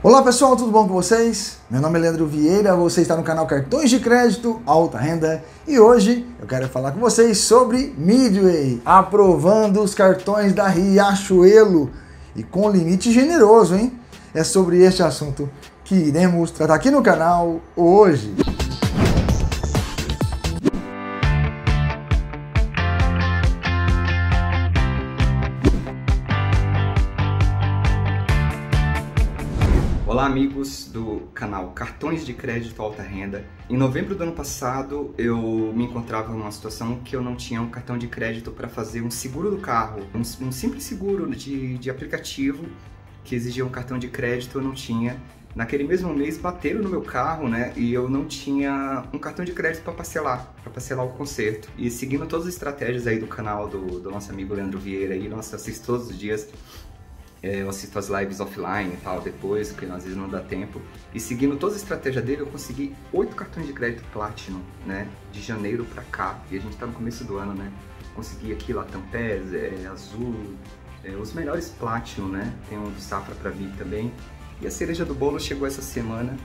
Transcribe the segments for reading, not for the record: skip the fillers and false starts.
Olá pessoal, tudo bom com vocês? Meu nome é Leandro Vieira, você está no canal Cartões de Crédito Alta Renda e hoje eu quero falar com vocês sobre Midway, aprovando os cartões da Riachuelo e com limite generoso, hein? É sobre este assunto que iremos tratar aqui no canal hoje. Olá amigos do canal Cartões de Crédito Alta Renda. Em novembro do ano passado eu me encontrava numa situação que eu não tinha um cartão de crédito para fazer um seguro do carro, um simples seguro de aplicativo que exigia um cartão de crédito, eu não tinha. Naquele mesmo mês bateram no meu carro, né, e eu não tinha um cartão de crédito para parcelar o conserto. E seguindo todas as estratégias aí do canal do nosso amigo Leandro Vieira, aí, nossa, assisto todos os dias. Eu assisto as lives offline e tal, depois, porque às vezes não dá tempo. E seguindo toda a estratégia dele, eu consegui 8 cartões de crédito Platinum, né? De janeiro pra cá. E a gente tá no começo do ano, né? Consegui aqui Latam PES, Azul, os melhores Platinum, né? Tem um do Safra pra vir também. E a cereja do bolo chegou essa semana,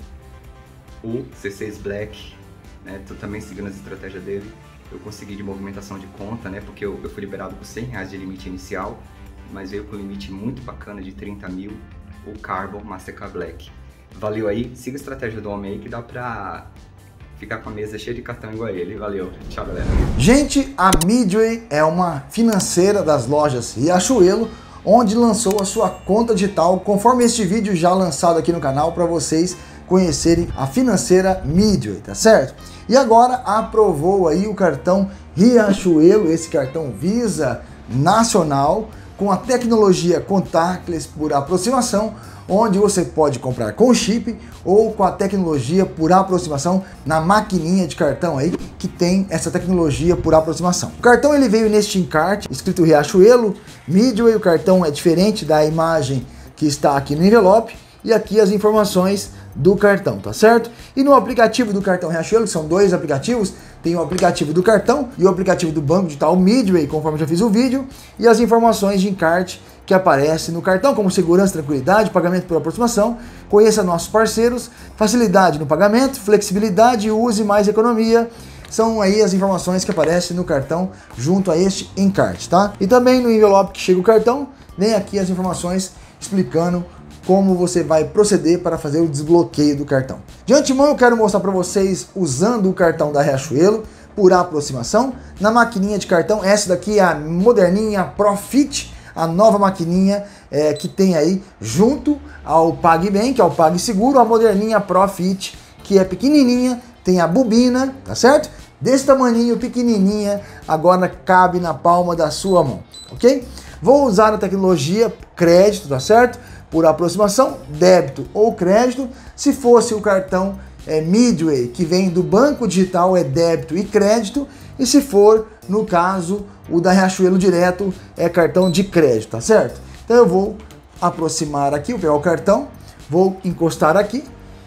o C6 Black, né? Tô também seguindo as estratégias dele. Eu consegui de movimentação de conta, né? Porque eu fui liberado com R$100 de limite inicial, mas veio com um limite muito bacana de 30 mil, o Carbon Mastercard Black. Valeu aí, siga a estratégia do homem aí que dá pra ficar com a mesa cheia de cartão igual a ele. Valeu, tchau galera. Gente, a Midway é uma financeira das lojas Riachuelo, onde lançou a sua conta digital, conforme este vídeo já lançado aqui no canal, para vocês conhecerem a financeira Midway, tá certo? E agora aprovou aí o cartão Riachuelo, esse cartão Visa Nacional, com a tecnologia contactless por aproximação, onde você pode comprar com chip ou com a tecnologia por aproximação na maquininha de cartão aí, que tem essa tecnologia por aproximação. O cartão ele veio neste encarte, escrito Riachuelo, Midway, o cartão é diferente da imagem que está aqui no envelope, e aqui as informações do cartão, tá certo? E no aplicativo do cartão Riachuelo, que são dois aplicativos, tem o aplicativo do cartão e o aplicativo do banco digital Midway, conforme eu já fiz o vídeo, e as informações de encarte que aparecem no cartão, como segurança, tranquilidade, pagamento por aproximação, conheça nossos parceiros, facilidade no pagamento, flexibilidade, use mais economia. São aí as informações que aparecem no cartão junto a este encarte, tá? E também no envelope que chega o cartão, vem aqui as informações explicando como você vai proceder para fazer o desbloqueio do cartão. De antemão eu quero mostrar para vocês usando o cartão da Riachuelo por aproximação na maquininha de cartão. Essa daqui é a moderninha Profit, a nova maquininha que tem aí junto ao PagBem, que é o PagSeguro, a moderninha Profit, que é pequenininha, tem a bobina, tá certo? Desse tamaninho, pequenininha, agora cabe na palma da sua mão, ok? Vou usar a tecnologia crédito, tá certo? Por aproximação, débito ou crédito. Se fosse o cartão Midway, que vem do banco digital, é débito e crédito. E se for, no caso, o da Riachuelo direto, é cartão de crédito, tá certo? Então eu vou aproximar aqui, vou pegar o cartão, vou encostar aqui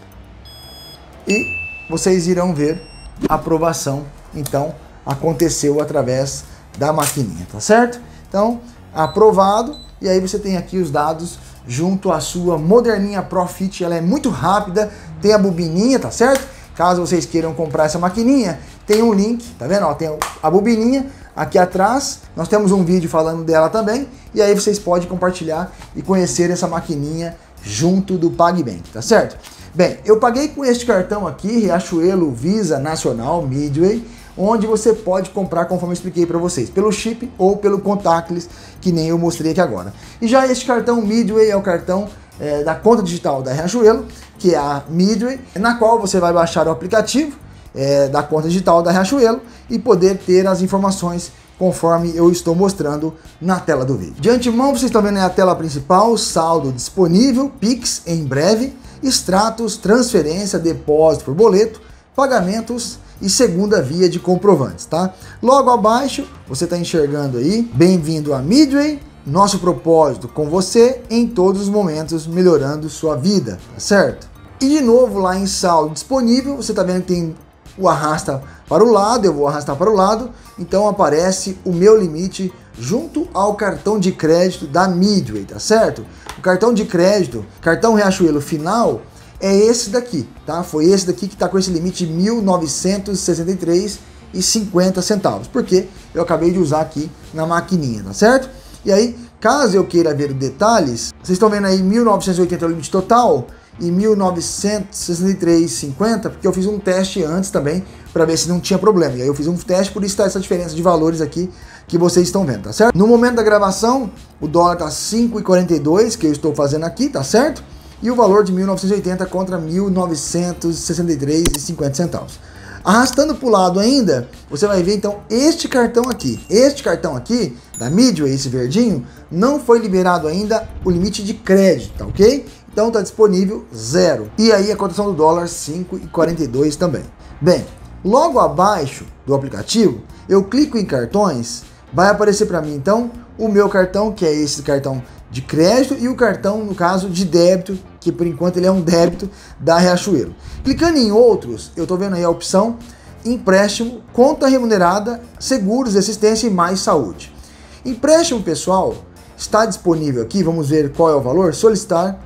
e vocês irão ver a aprovação. Então, aconteceu através da maquininha, tá certo? Então, aprovado, e aí você tem aqui os dados junto à sua moderninha Profit. Ela é muito rápida, tem a bobininha, tá certo? Caso vocês queiram comprar essa maquininha, tem um link, tá vendo? Ó, tem a bobininha aqui atrás, nós temos um vídeo falando dela também, e aí vocês podem compartilhar e conhecer essa maquininha junto do PagBem, tá certo? Bem, eu paguei com este cartão aqui, Riachuelo Visa Nacional Midway, onde você pode comprar, conforme eu expliquei para vocês, pelo chip ou pelo contactless, que nem eu mostrei aqui agora. E já este cartão Midway é o cartão da conta digital da Riachuelo, que é a Midway, na qual você vai baixar o aplicativo da conta digital da Riachuelo e poder ter as informações conforme eu estou mostrando na tela do vídeo. De antemão, vocês estão vendo aí a tela principal, saldo disponível, Pix em breve, extratos, transferência, depósito por boleto, pagamentos e segunda via de comprovantes, tá? Logo abaixo, você está enxergando aí, bem-vindo a Midway, nosso propósito com você em todos os momentos, melhorando sua vida, tá certo? E de novo, lá em saldo disponível, você está vendo que tem o arrasta para o lado, eu vou arrastar para o lado, então aparece o meu limite junto ao cartão de crédito da Midway, tá certo? O cartão de crédito, cartão Riachuelo final, é esse daqui, tá? Foi esse daqui que tá com esse limite de R$ 1.963,50, porque eu acabei de usar aqui na maquininha, tá certo? E aí, caso eu queira ver detalhes, vocês estão vendo aí 1.980 é o limite total e 1.963,50, porque eu fiz um teste antes também para ver se não tinha problema. E aí eu fiz um teste, por isso tá essa diferença de valores aqui que vocês estão vendo, tá certo? No momento da gravação, o dólar tá 5,42, que eu estou fazendo aqui, tá certo? E o valor de 1.980 contra 1.963,50. Arrastando para o lado ainda, você vai ver então este cartão aqui. Este cartão aqui, da Midway, esse verdinho, não foi liberado ainda o limite de crédito, tá ok? Então está disponível 0. E aí a cotação do dólar 5,42 também. Bem, logo abaixo do aplicativo, eu clico em cartões, vai aparecer para mim então o meu cartão, que é esse cartão de crédito, e o cartão, no caso, de débito, que por enquanto ele é um débito da Riachuelo. Clicando em outros, eu estou vendo aí a opção empréstimo, conta remunerada, seguros, assistência e mais saúde. Empréstimo, pessoal, está disponível aqui, vamos ver qual é o valor, solicitar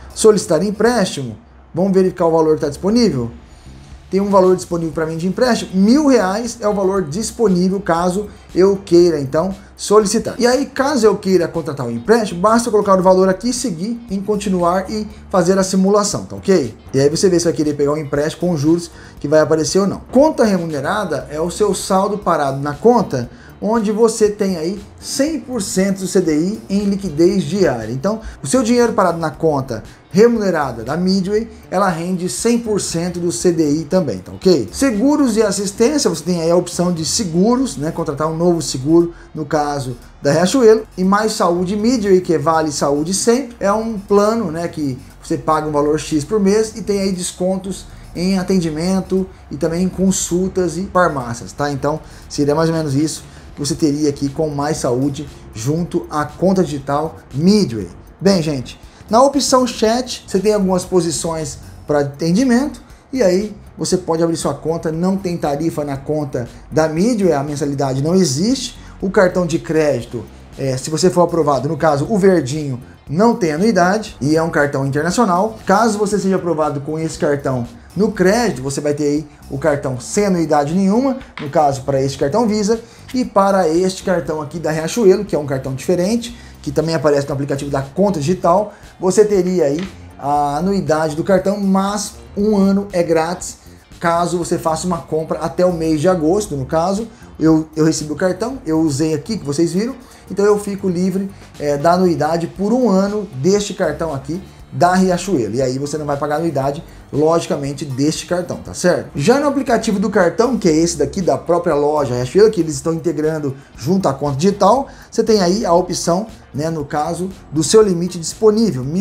empréstimo, vamos verificar o valor que está disponível. Tem um valor disponível para mim de empréstimo, R$1.000 é o valor disponível caso eu queira então solicitar. E aí, caso eu queira contratar um empréstimo, basta colocar o valor aqui, seguir em continuar e fazer a simulação, tá ok? E aí você vê se vai querer pegar um empréstimo com juros que vai aparecer ou não. Conta remunerada é o seu saldo parado na conta, onde você tem aí 100% do CDI em liquidez diária. Então, o seu dinheiro parado na conta remunerada da Midway, ela rende 100% do CDI também, tá ok? Seguros e assistência, você tem aí a opção de seguros, né? Contratar um novo seguro, no caso da Riachuelo. E mais saúde Midway, que vale saúde sempre, é um plano, né? Que você paga um valor X por mês e tem aí descontos em atendimento e também em consultas e farmácias, tá? Então, seria mais ou menos isso que você teria aqui com mais saúde junto à conta digital Midway. Bem, gente, na opção chat você tem algumas posições para atendimento e aí você pode abrir sua conta, não tem tarifa na conta da Midway, a mensalidade não existe. O cartão de crédito, se você for aprovado, no caso o verdinho, não tem anuidade e é um cartão internacional. Caso você seja aprovado com esse cartão no crédito, você vai ter aí o cartão sem anuidade nenhuma, no caso para este cartão Visa, e para este cartão aqui da Riachuelo, que é um cartão diferente, que também aparece no aplicativo da conta digital, você teria aí a anuidade do cartão, mas um ano é grátis, caso você faça uma compra até o mês de agosto. No caso, eu recebi o cartão, eu usei aqui, que vocês viram, então eu fico livre da anuidade por um ano deste cartão aqui da Riachuelo, e aí você não vai pagar anuidade, logicamente, deste cartão, tá certo? Já no aplicativo do cartão, que é esse daqui da própria loja Riachuelo, que eles estão integrando junto à conta digital, você tem aí a opção, né, no caso, do seu limite disponível, R$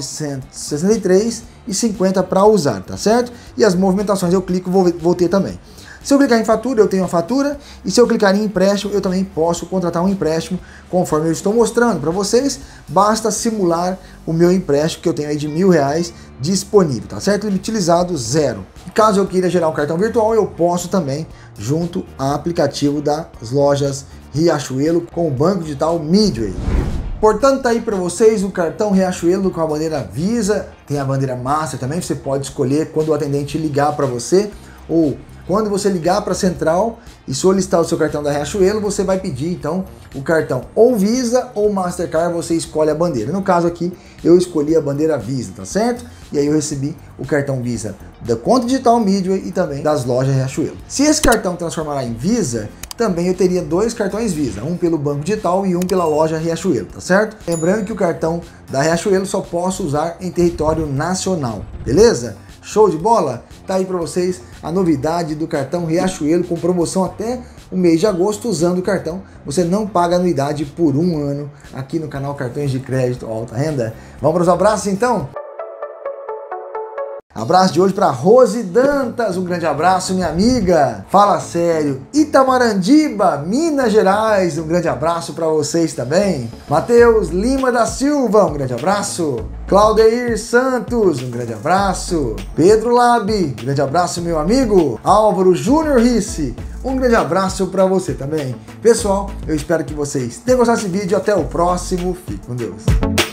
1.963,50 para usar, tá certo? E as movimentações eu clico, vou ter também. Se eu clicar em fatura, eu tenho a fatura, e se eu clicar em empréstimo, eu também posso contratar um empréstimo, conforme eu estou mostrando para vocês. Basta simular o meu empréstimo, que eu tenho aí de R$1.000 disponível, tá certo? Limite utilizado 0. E caso eu queira gerar um cartão virtual, eu posso também, junto ao aplicativo das lojas Riachuelo com o banco digital Midway. Portanto, tá aí para vocês o cartão Riachuelo com a bandeira Visa, tem a bandeira Master também, você pode escolher quando o atendente ligar para você, ou quando você ligar para a central e solicitar o seu cartão da Riachuelo, você vai pedir então o cartão ou Visa ou Mastercard, você escolhe a bandeira. No caso aqui, eu escolhi a bandeira Visa, tá certo? E aí eu recebi o cartão Visa da conta digital Midway e também das lojas Riachuelo. Se esse cartão transformar em Visa, também eu teria dois cartões Visa, um pelo banco digital e um pela loja Riachuelo, tá certo? Lembrando que o cartão da Riachuelo só posso usar em território nacional, beleza? Show de bola? Tá aí para vocês a novidade do cartão Riachuelo com promoção até o mês de agosto. Usando o cartão, você não paga anuidade por um ano aqui no canal Cartões de Crédito Alta Renda. Vamos para os abraços então? Abraço de hoje para Rose Dantas, um grande abraço, minha amiga. Fala sério, Itamarandiba, Minas Gerais, um grande abraço para vocês também. Matheus Lima da Silva, um grande abraço. Claudeir Santos, um grande abraço. Pedro Labi, um grande abraço, meu amigo. Álvaro Júnior Risse, um grande abraço para você também. Pessoal, eu espero que vocês tenham gostado desse vídeo. Até o próximo. Fique com Deus.